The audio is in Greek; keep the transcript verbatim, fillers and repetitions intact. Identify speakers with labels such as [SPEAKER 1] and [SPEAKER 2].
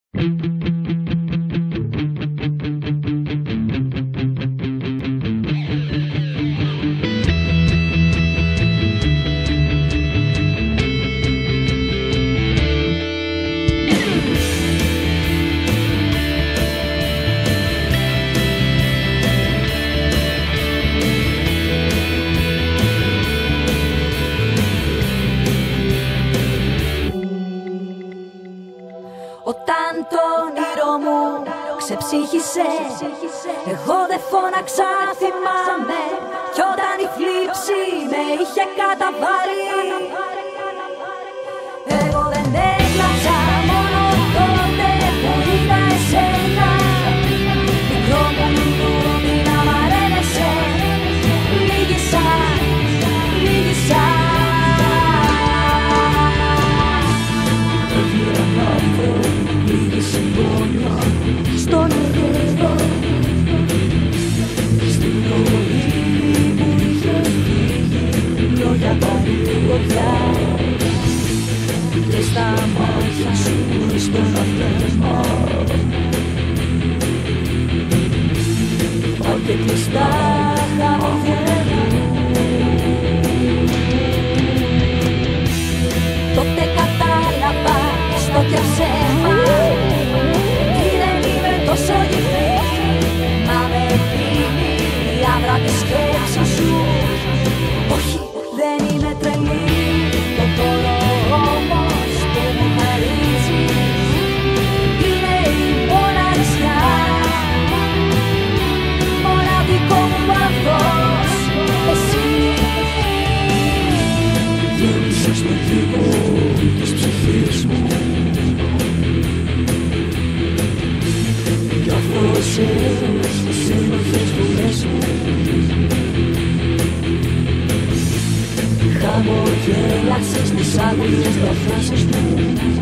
[SPEAKER 1] Όταν το όνειρο μου ξεψύχησε, εγώ δεν φώναξα, θυμάμαι. Κι όταν η θλίψη με είχε καταβάλει, εγώ δεν έκλαψα, μόνο τότε που είδα εσένα. Μικρό μου λουλούδι να μ' αρένεσαι, λύγησα, λύγησα. Στον νερό, στην ζωή που είχε φύγει, λόγια παρηγοριά. Και στα μάτια σου στον αφρέσμα, πάω και κλειστά χαμογελώ. Τότε κατάλαβα στο πια ψέμα, τόσο γυφή, μα με δίνει η άβρα της σκέψης σου. Όχι, δεν είμαι τρελή, το τώρα όμως που μου χαρίζεις είναι η μοναξιά. Μοναδικό μου πάθος, εσύ. Γέμισες στο κύβο της ψυχής μου, αφρόσες τις σύννεφες βουλές μου. Χαμογέλασες τις άγριες προφάσεις μου.